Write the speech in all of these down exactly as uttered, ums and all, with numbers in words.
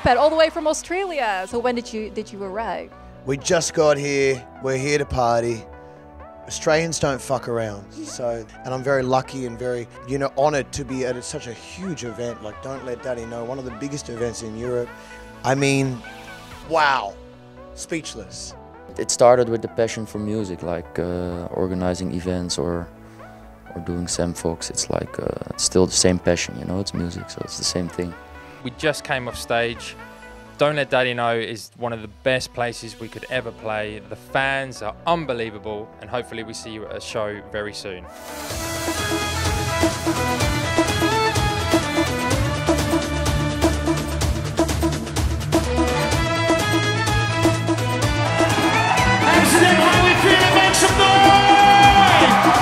expat all the way from Australia. So when did you did you arrive? We just got here. We're here to party. Australians don't fuck around. So, and I'm very lucky and very, you know, honoured to be at such a huge event like Don't Let Daddy Know, one of the biggest events in Europe. I mean, wow, speechless. It started with the passion for music, like uh, organizing events or or doing Samfox. It's like uh, it's still the same passion, you know. It's music, so it's the same thing. We just came off stage. Don't Let Daddy Know is one of the best places we could ever play. The fans are unbelievable, and hopefully we see you at a show very soon. Amsterdam, how we feeling? Make some noise!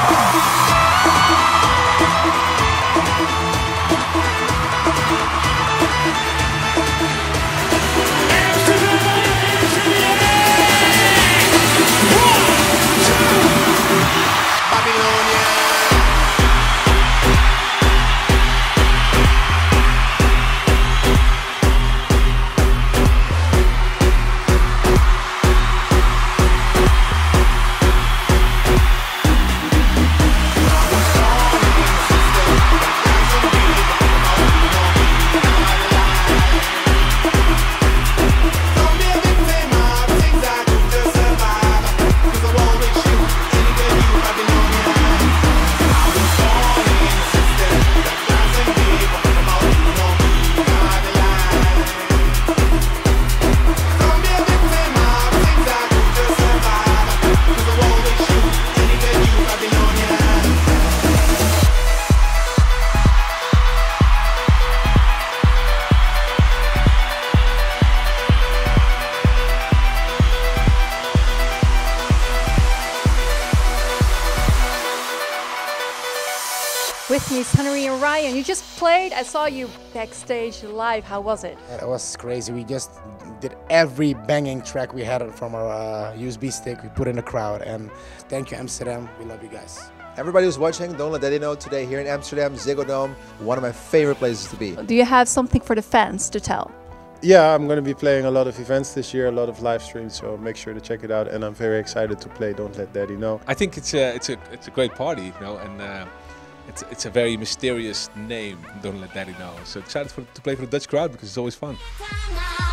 With me is Henry and Ryan. You just played. I saw you backstage live. How was it? It was crazy. We just did every banging track we had from our uh, U S B stick. We put in the crowd. And thank you, Amsterdam. We love you guys. Everybody who's watching, Don't Let Daddy Know today here in Amsterdam, Ziggo Dome, one of my favorite places to be. Do you have something for the fans to tell? Yeah, I'm going to be playing a lot of events this year, a lot of live streams, so make sure to check it out. And I'm very excited to play Don't Let Daddy Know. I think it's a it's a it's a great party, you know, and uh, it's it's a very mysterious name, Don't Let Daddy Know. So excited for, to play for the Dutch crowd because it's always fun.